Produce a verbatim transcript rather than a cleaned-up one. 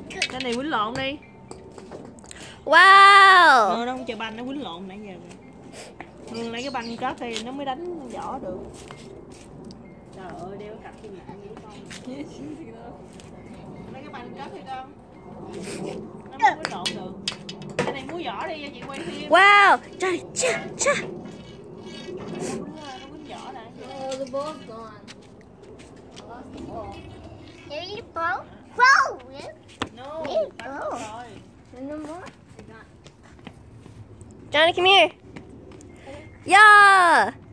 Cái này quýnh lộn đi. Wow. Nó không chơi banh, nó quýnh lộn nãy giờ. Hương lấy cái banh kết thì nó mới đánh võ được. Trời ơi, đeo cái cặp trên mạng vậy con. Lấy cái banh kết đi con. Nó mới quýnh lộn được. Cái này múa võ đi, chị quay phim. Wow. Trời, cha, cha. Nó quýnh võ nè. Oh, the ball's gone. I lost the ball. There you go. Whoa! No, banh mất rồi. No more? I got. Johnny, come here. Yeah.